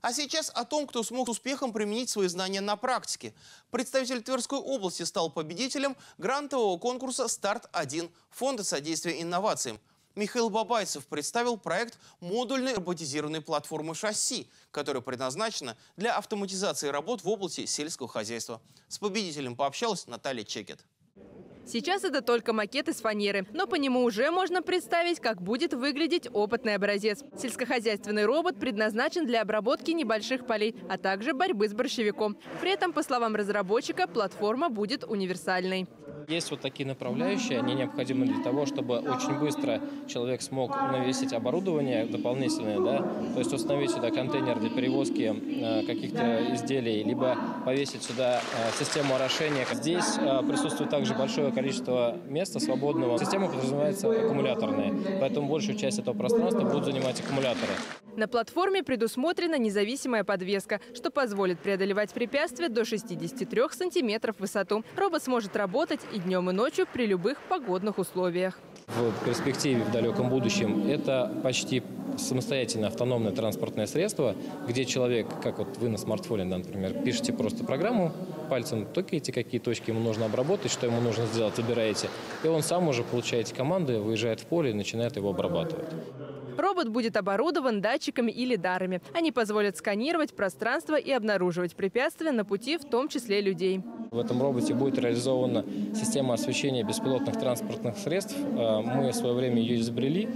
А сейчас о том, кто смог с успехом применить свои знания на практике. Представитель Тверской области стал победителем грантового конкурса «Старт-1» Фонда содействия инновациям. Михаил Бабайцев представил проект модульной роботизированной платформы шасси, которая предназначена для автоматизации работ в области сельского хозяйства. С победителем пообщалась Наталья Чекет. Сейчас это только макет из фанеры, но по нему уже можно представить, как будет выглядеть опытный образец. Сельскохозяйственный робот предназначен для обработки небольших полей, а также борьбы с борщевиком. При этом, по словам разработчика, платформа будет универсальной. Есть вот такие направляющие, они необходимы для того, чтобы очень быстро человек смог навесить оборудование дополнительное, то есть установить сюда контейнер для перевозки каких-то изделий, либо повесить сюда систему орошения. Здесь присутствует также большое количество места свободного. Система подразумевается аккумуляторная, поэтому большую часть этого пространства будут занимать аккумуляторы. На платформе предусмотрена независимая подвеска, что позволит преодолевать препятствия до 63 сантиметров в высоту. Робот сможет работать и днем, и ночью при любых погодных условиях. В перспективе, в далеком будущем, это почти самостоятельное автономное транспортное средство, где человек, как вот вы на смартфоне, например, пишете просто программу, пальцем тыкаете, какие точки ему нужно обработать, что ему нужно сделать, выбираете, и он сам уже получаете команды, выезжает в поле и начинает его обрабатывать. Робот будет оборудован датчиками и лидарами. Они позволят сканировать пространство и обнаруживать препятствия на пути, в том числе людей. В этом роботе будет реализована система освещения беспилотных транспортных средств. Мы в свое время ее изобрели,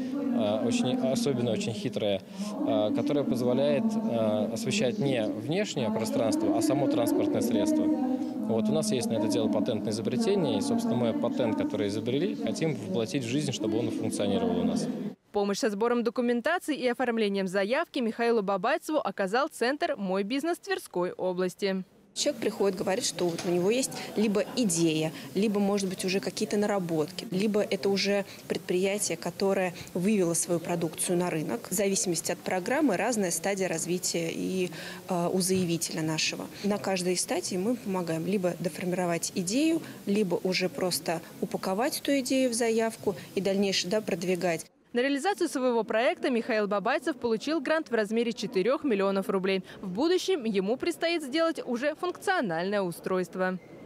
очень хитрая, которая позволяет освещать не внешнее пространство, а само транспортное средство. Вот у нас есть на это дело патентное изобретение, и, собственно, мы патент, который изобрели, хотим воплотить в жизнь, чтобы он функционировал у нас. Помощь со сбором документации и оформлением заявки Михаилу Бабайцеву оказал центр «Мой бизнес» Тверской области. Человек приходит, говорит, что вот у него есть либо идея, либо, может быть, уже какие-то наработки, либо это уже предприятие, которое вывело свою продукцию на рынок. В зависимости от программы разная стадия развития и у заявителя нашего. На каждой стадии мы помогаем либо доформировать идею, либо уже просто упаковать эту идею в заявку и дальнейше продвигать. На реализацию своего проекта Михаил Бабайцев получил грант в размере 4 миллионов рублей. В будущем ему предстоит сделать уже функциональное устройство.